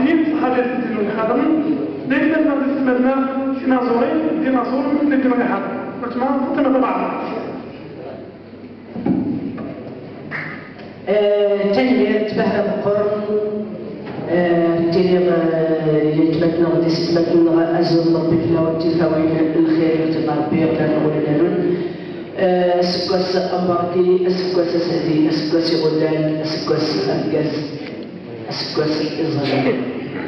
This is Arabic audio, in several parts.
عارفين حاجة تديروا الحرم لأن ما تسمى ديناصورين ديناصور اللي ديروا الحرم ما تما طبعا تنمية بحر القرن تيريغ يتمتنا غدي ستمتنا أزول ربكنا والتفاوين الخير يتنربي غدا نقول لنا سكواس أمباركي سكواس سهدي سكواس غلال سكواس أنقاز سكواس إزغال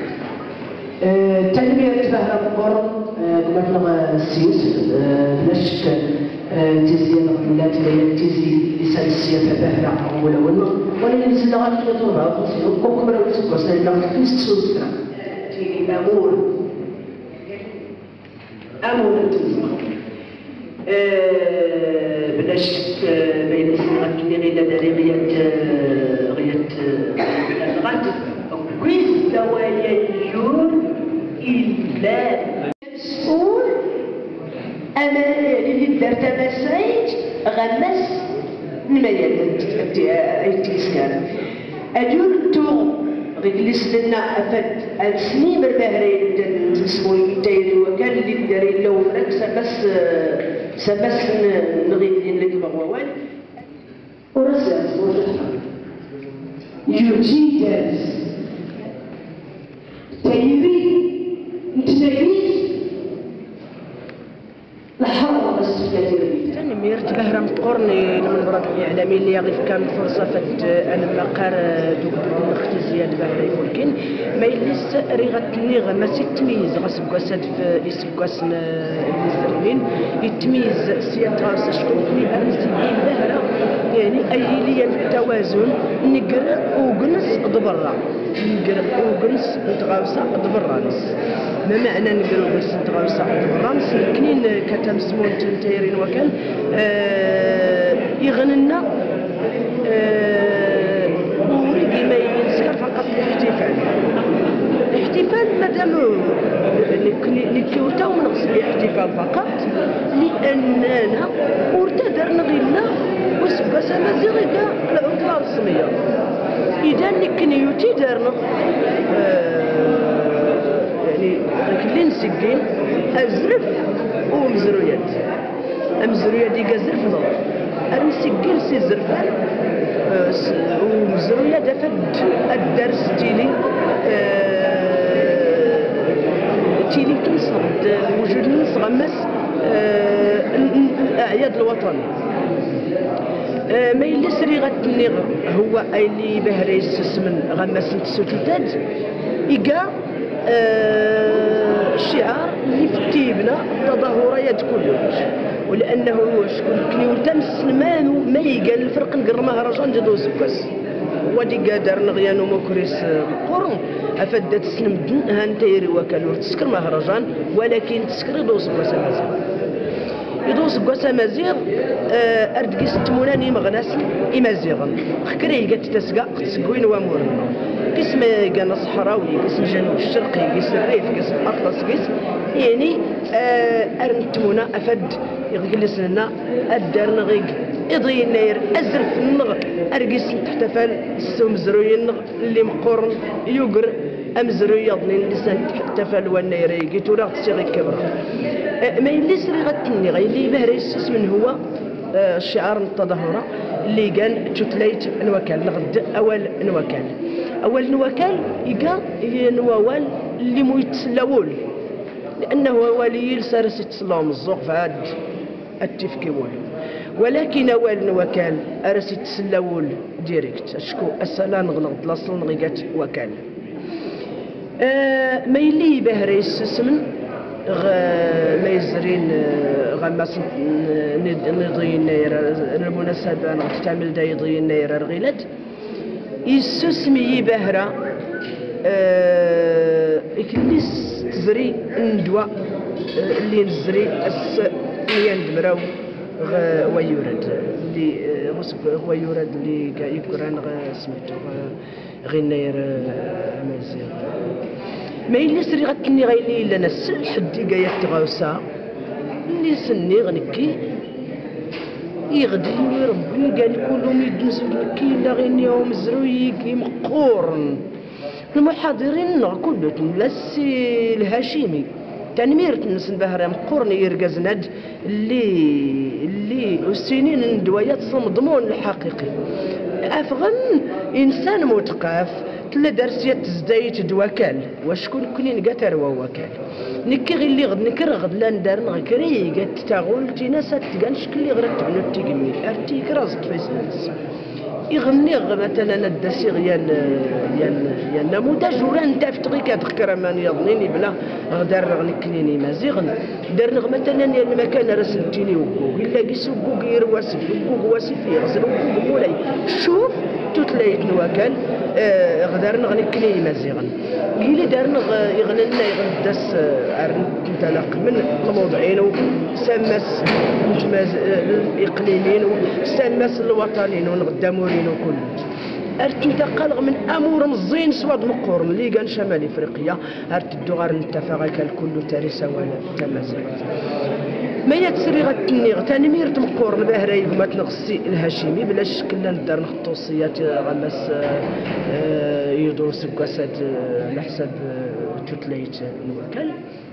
تنمية بحر القرن قلنا السيوس نشك تزيان الولاد تزي لسانسية بحر أولا ولا نزل غير كتورا وكم راه سكواس لأنه كيف تسوسنا تيجي أمور بلا شك بين السنغات اللي غير داري غيات الغد كويس دوالي الجور إلا مسؤول أنا اللي درت أنا سعيد غمس نمايا تيسكار أجول تو غيجلس لنا أفد السنين بالبهرين تسموي تايري وكان اللي داري لو فرق سبس نغيدين لك بغوان ورسل يجيدز تايري نتنايز الحرب بس كثير تنمير تبهرم قرني المنبرة الإعلامي اللي يغيف كان فرصة فت أنا مقار دوك نختي زياد بهري فولكين ما يليس ريغة النيغ ما تميز غسكواس في إسكواس المسلمين يتميز سيادة غرسة شكون في أمسي بهرة يعني أي لي التوازن نقرأ وقنص ضبرة نقرأ وقنص نتغاوسة ضبرة ما معنى نقرأ وقنص نتغاوسة ضبرة كنين كتم سمون تنتيرين وكان يغننا وريدي ما ينسكر فقط الاحتفال مادام اللي كيوتاو نقص الاحتفال فقط لأننا ارتدر نغينا وسباسا مازيغيكا العطلة الرسمية إذا كنيو تيدارنا يعني اللي نسكين أزرف ومزرويات أمزرويات ديكا زرف نظر أرنسكين سي زرفان ومزرويات دافد الدرس تيلي كنصد وجود نصغمس الأعياد الوطن ما يلي سريغة النغ هو اللي بهري السمن غمس نتسوتيتاد إيكا الشعار اللي في كتيبنا تظاهرات كلش ولأنه شكون كنيولتا مسلمانو ما يقال الفرق نقر مهرجان جدو سكاس ودي قادر نغيانو مكريس القرن أفدت سنمدن هانتيري وكالور تسكر مهرجان ولكن تسكر يدو سكاس مازيغ يدو سكاس مازيغ أردقيس تموناني مغناس إمازيغن خكري قد تسقى تسقوين وامورن قسم كان الصحراوي قسم الجنوب الشرقي قسم الريف قسم الأطلس قسم يعني أرنتمونا أفد يجلس لنا الدار نغيق إضي النير أزرف النغ أرقس تحتفل السوم زروي النغ اللي مقورن يقر أمزروي يضنين لسان تحتفل والنير يجيتو راغ تسيغي كبرا ما يليس رغتني غيلي بهريس من هو الشعار التظاهرة اللي كان تتليت نوكال نغد أول نوكال إيكا هي نوال اللي مو يتسلاول لأنه والي سارس يتسلاو مزوق فهاد التفكيول ولكن أول نوكال أرس يتسلاول ديريكت أشكو أسلا نغلط لاصل نغيقات وكال ما يلي بهريس سمن ما يزرين غماس نضي النير المناسبة نغتعمل دا يضي النير الغلاد يسسمي بهرة إكليس تزري ندوى اللي نزري اللي ندمراو ويورد اللي ويورد اللي يقران سميتو غي النير مازيغ ما يلي سري غتني غيلي إلا نسل حدي قاية تغاوسا اللي سني غنكي يغدي ربي قال كلهم يدنسوا لكي لا غيني هم زروي كي مقورن المحاضرين كله لا السي الهاشمي تنمير تنس البهرام قرني يرقز ند اللي السنين الدوايات صمضمون الحقيقي افغن انسان مثقف تلا درسيات تزدايت دوكال وشكون كلين قاتر ووكال نكي غير اللي غد نكر غد لا ندار نغكري قالت تاغول تيناسات تقال شكل اللي غرت بنو تيقمي ارتي كرازت فيسنس يغني مثلا الدسيغ يا نموذج ولا انت فتغي كتذكر من يظنيني بلا غدار غنكنيني مازيغن دار مثلا يا المكان رسلتيني وكوك الا كيسو كوك يرواسف كوك واسف يغزل كوك مولاي شوف تتلايت نواكل غدار غنكنيني مازيغن قيلي دار يغننا يغندس انطلاق من الموضوعين وسماس الاقليميين وسماس الوطنيين ونقدمورين وكل ارتي تقلق من امور مزين سواد مقورن اللي كان شمال افريقيا ارتي الدغار نتفاق الكل تاريسا ولا تمازيغ ما يتسري غتنيغ تنمير تمقورن بهراي ما تنغسي الهاشمي بلا شك لا ندار نخطوصيات غمس يدرس كاسات على حساب تتليت الوكل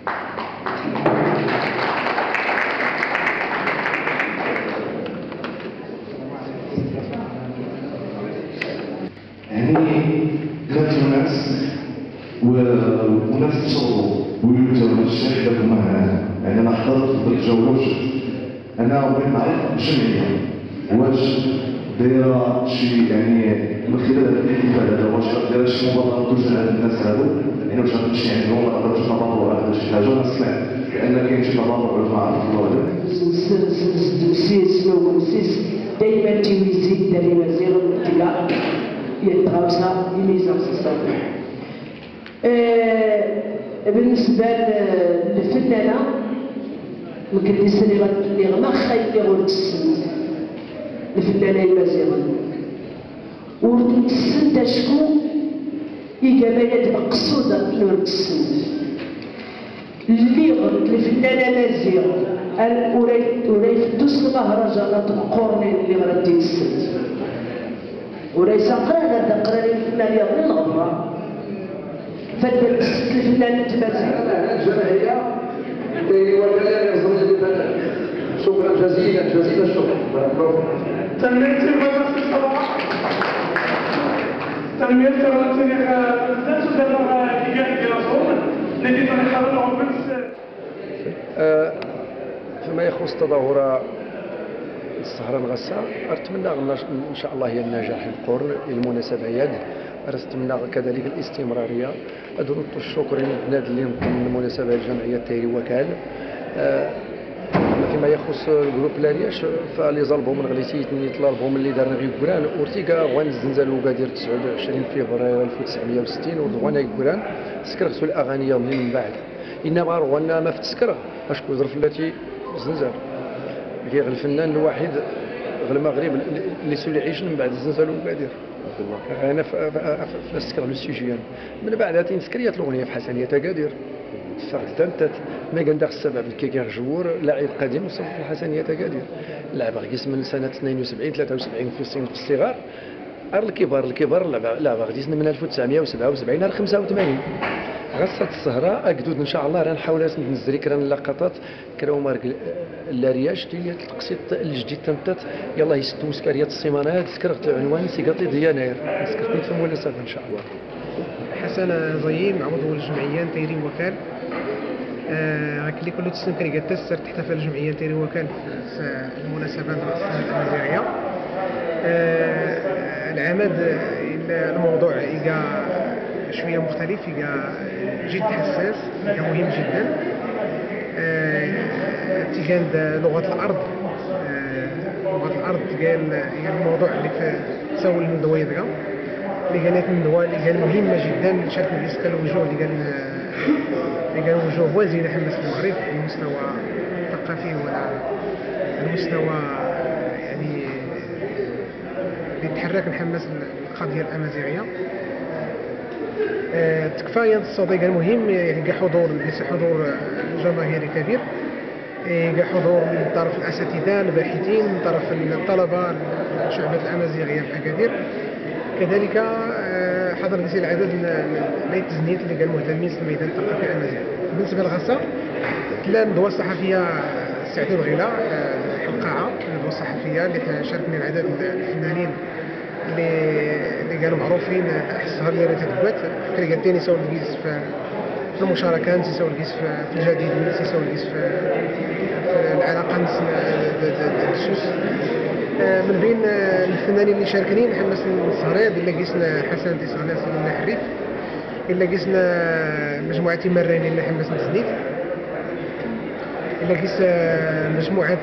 يعني دلوقتي الناس وناس تصوروا ويقولوا الشيخ ده مهنا يعني انا حضرت بالجولوش انا بغيت نعرف الجمعيه واش دايره شي يعني من خلال هذا الاحتفال هذا واش دايره شي مبادره توجه على الناس هذو يعني واش غادي تمشي عندهم ولا غادي تتبرعوا على شي حاجه انا سمعت بان كاين شي تبرع مع الله السيس والسيس دائما تيزيد دائما زيرو الاتجاه يتغاوسها يميزها الصباح. بالنسبه للفنانه مكدس اللي غما خايف يغول تسن الفنانه المزيغه ورد تسن تا شكون إجابة مقصودة نور تسن اللي غرد الفنانه مزيغه أريد دوس المهرجانات القرنين اللي غرد تسن وليس قرانا قرانا الفنان يغني الغبرة فدل الفنان تمازيغ الجمعية وكذلك يظن بالفنان شكرا جزيلا الشكر تنمية الوظائف الصباح تنمية الوظائف لا تدبر إيجاد رسول الذي تنخرج بس فيما يخص تظاهرة السهرة الغسة أتمنى إن شاء الله هي النجاح القرن المناسبة يد أتمنى كذلك الاستمرارية أدعو الشكر للبنات اللي نظم المناسبة الجمعية التيري وكال فيما يخص الجروب لارياش فاللي ظلبهم من غليتيت طلبهم اللي دارنا غير كوران اورتيكا غوان الزنزال وقادر 29 فبراير 1960 وغوانا كوران سكرتوا الاغاني من بعد انما غوانا ما في التسكره اشكو ظرف التي زنزال كي الفنان الوحيد غير المغرب اللي سولي يعيش من بعد الزنزال وقادر انا في السكر للسجيان من بعدها تنسكريات الاغنيه في حسنيه قادر فقدت ما قندخ السبب كيكير جوور لاعب قديم وصل في الحسنيه قادر لعب غيس من سنه 72 73 في سن الصغار الكبار لعب غيس من 1977 ل 85 غصة السهرة أكدود إن شاء الله راه نحاول نزري كرا اللقطات كراو مارك اللارياج ديال التقسيط الجديد تمتت يلا يستو سكريات السيمانات سكرت العنوان سيقاطي ديال يناير سكرت في المناسبة إن شاء الله. حسن زيم عضو الجمعية تيري وكال اللي كل تسنم كان يتسر تحتفل الجمعية تيري وكال في المناسبات الأمازيغية العمد الموضوع إيجا شوية مختلف إيجا جد حساس إيجا مهم جدا تيجان لغة الأرض لغة الأرض قال الموضوع اللي في تسول من دويدغا اللي قالت من دوا اللي قال مهمة جدا شارك في الوجوه اللي قال وجوه وازنة حمس المغرب المستوى الثقافي ولا المستوى يعني يتحرك نحمس القضية الأمازيغية تكفى الصوتي قال مهم يلقى حضور جماهيري كبير يلقى حضور من طرف الأساتذة الباحثين من طرف الطلبة الشعبة الأمازيغية في أكادير كذلك حضر قيس العدد من التزنيت اللي كانوا مهتمين في الميدان الثقافي المزيان. بالنسبه للغصه تلا ندوه الصحفيه سعد الغلا القاعه الندوه الصحفيه اللي شاركني العدد الفنانين اللي كانوا معروفين الصهر اللي راه تدبات كري قال ثاني ساول القيس في المشاركات ساول القيس في الجديد ساول القيس في العلاقه السوس من بين الفنانين اللي شاركني محمد الصهريد الا قيسنا حسن تيسغناس اللي حريف الا قيسنا مجموعه مراني اللي حماس الزنيت الا قيس مجموعه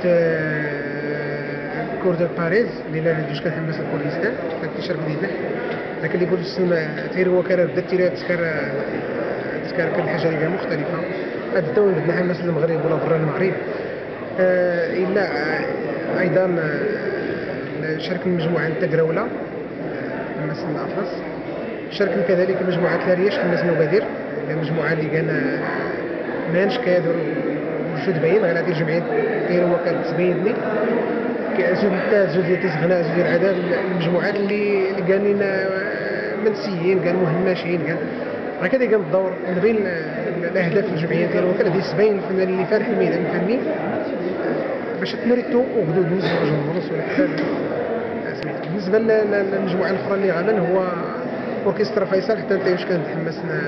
كور دو باريس اللي لا ندوش كان حماس الكردستان كانت تشارك ديالنا لكن اللي يقول السنه تير هو كان بدا تذكر كان حاجه اللي مختلفه هذا الدول بدنا حماس المغرب ولا برا المغرب الا ايضا شارك المجموعه التقراوله حماس الاطلس شارك كذلك مجموعه لارياش حماس نوبادير المجموعه اللي كان مانش كادر وجود باين غير هذه الجمعيه دايره هو كانت تبينني كزوج التاج زوج ديال تيسغنا زوج ديال العدد المجموعات اللي كانين منسيين كان مهمشين كان هكذا كان الدور من بين الاهداف الجمعيه ديالو وكان هذه 70 الفنان اللي فارح الميدان الفني باش تنريتو وغدو بالنسبه للجمهور ولا حتى بالنسبه للمجموعه الاخرى اللي غنى هو اوركسترا فيصل حتى انت واش كان تحمسنا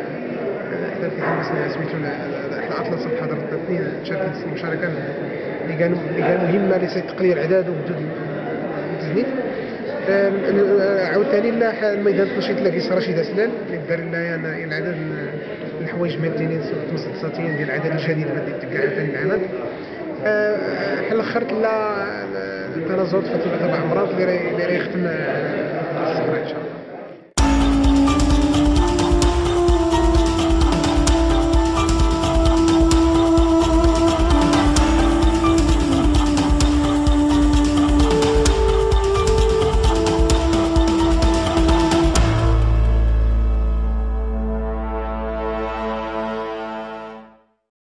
سميتو الاطلس الحضر الاثنين شاركت في المشاركه اللي كانوا مهمه لتقليل الاعداد وحدود التزنيت عاوتاني لا الميدان التنشيط لاقيس رشيد اسلان اللي دار لنا العدد الحوايج مالتينين متوسطين ديال العدد الجديد اللي تكاع ثاني العمل حل اخرت لا التنازلات في 3 عمرات اللي راه يختم الصبر ان شاء الله.